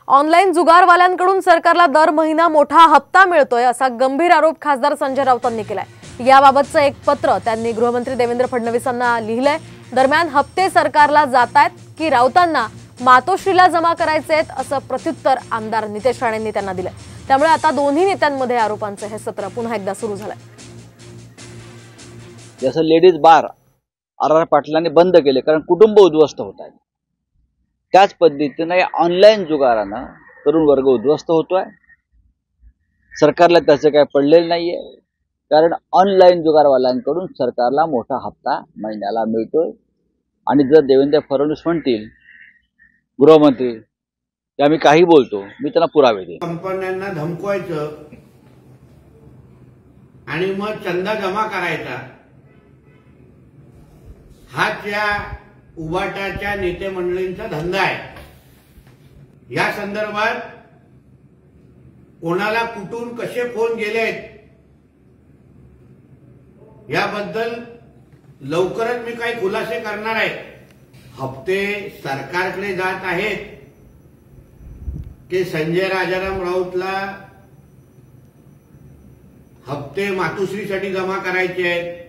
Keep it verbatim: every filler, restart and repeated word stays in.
Online जुगारवाल्यांकडून सरकारला दर महिना मोठा हप्ता मिळतोय असा गंभीर आरोप खासदार संजय राऊतांनी केलाय। याबाबतचं एक पत्र त्यांनी गृहमंत्री देवेंद्र फडणवीसांना लिहिलंय। दरम्यान हप्ते सरकारला जातायत की राऊतांना मातोश्रीला जमा करायचे आहेत असं प्रत्युत्तर आमदार नितेश राणेंनी त्यांना दिलंय। त्यामुळे आता दोन्ही नेत्यांमध्ये आरोपांचं हे सत्र पुन्हा एकदा सुरू झालंय। जसं लेडीज बार आर आर पाटलांनी बंद केले कारण कुटुंब उद्ध्वस्त होत आहेत, त्याच पद्धतीने ऑनलाईन जुगारानं तरुण वर्ग उद्ध्वस्त होतोय। सरकारला त्याचं काय पडलेलं नाहीये कारण ऑनलाईन जुगारवाल्यांकडून सरकारला मोठा हप्ता महिन्याला मिळतोय। आणि जर देवेंद्र फडणवीस म्हणतील गृहमंत्री की आम्ही काही बोलतो, मी त्यांना पुरावे देईन। कंपन्यांना धमकवायचं आणि मग चंदा जमा करायचा हा त्या उबाटाच्या नेते मंडळींचा धंदा आहे। या संदर्भात कोणाला कुठून कसे फोन गेलेत याबद्दल लवकरच मी काही खुलासे करणार आहे। हप्ते सरकारकडे जात आहेत की संजय राजाराम राऊतला हप्ते मातोश्रीसाठी जमा करायचे आहेत